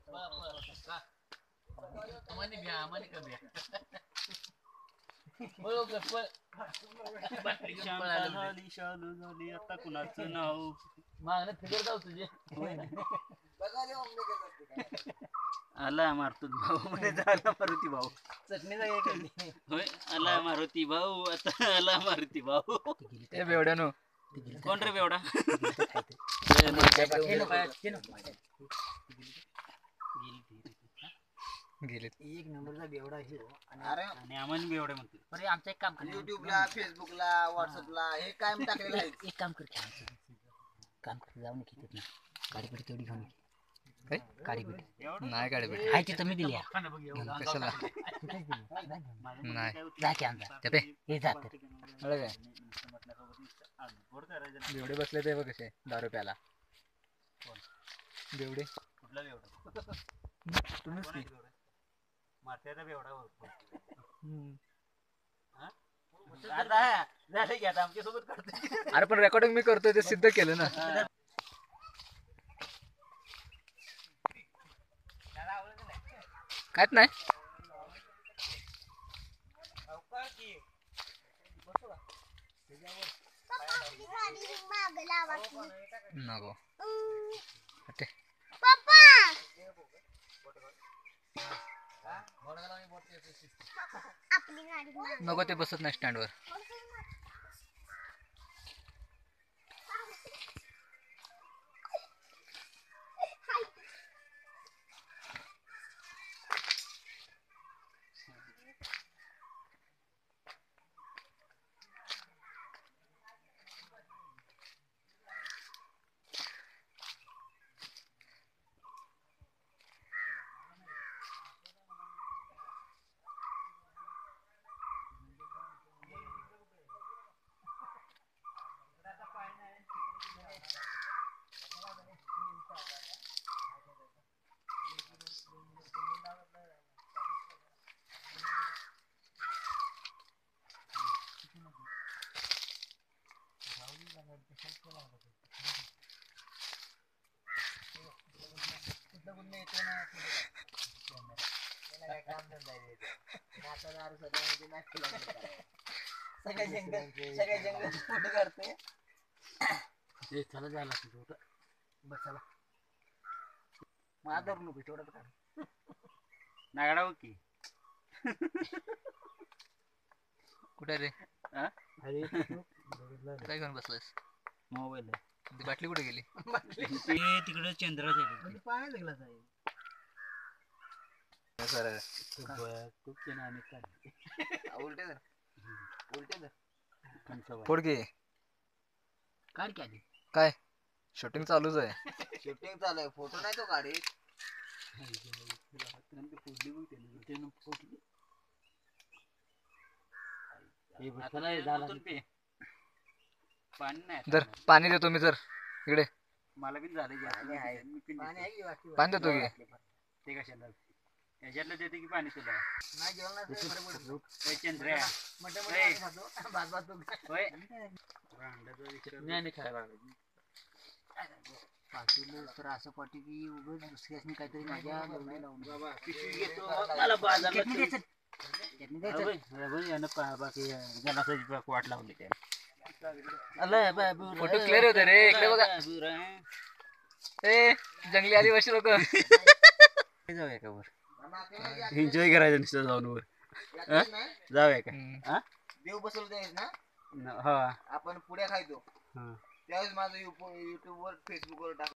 Amani biya, amani ka biya. बरोबर पण झाली शालू झाली आता कुणाचं नाव मागणं फिगर जाऊ तुझे आला मारतो भाऊ म्हणे झाला मारुती भाऊ चटणी जागे होय आला मारुती भाऊ आता आला मारुती भाऊ ए बेवड्यानो कोण रे बेवडा गेले एक नंबरचा बेवडा आहे आणि आम्हाला बेवडे म्हणते अरे आमचं एक काम कर युट्यूबला फेसबुकला व्हॉट्सअपला हे काय टाकलेलं आहे एक काम कर काम कर जाऊन घेतात ना गाडीपेटी तेवढी घेऊन काय गाडीपेटी नाही गाडीपेटी आहे तिथं मी दिली कशाला नाही जा की आमचा ते हे जात काय बेवडे बसले ते बघ कसे दारू प्याला बेवडे कुठला बेवडा तुम्हीच की माथ्याचा बेवडा झालं की आता आमच्या सोबत करतो अरे पण रेकॉर्डिंग मी करतोय ते सिद्ध केलं ना काहीच नाही नको नको ते बसत नाही स्टँडवर चला जायला बस चला मला धरू नको तेवढं काढ नागडा हो की कुठे रे अरे काय घेऊन बसलास मोबाईल ती बाटली कुठे गेली ते तिकडे चंद्राच आहे पाय लागला साहेब सर खूप जण आणि उलटे धर फोड की काढ की आधी काय शूटिंग चालूच आहे शूटिंग चालू आहे फोटो नाही तो काढीत पाणी नाही जर पाणी देतो मी जर इकडे मला पण झालं पाणी देतो की ते कशाला याच्यातलं देते की पाणी तुला नाही जेवण चंद्र तर असं पाठी की उगाच दुसऱ्याने काहीतरी माझ्या लावून बाबा पिशवी घेतो मला बाजारला बाकी जनासाची वाट लावली त्या फोटो क्लिअर होते रे इकडे बघा ए जंगली आदिवासी लोक जाऊया का वर एन्जॉय करायचं नुसतं जाऊन वर जाऊया का देव बसवलं त्यावेळेस ना हा आपण पुढे खायचो त्यावेळेस माझं युट्यूब वर फेसबुक वर टाक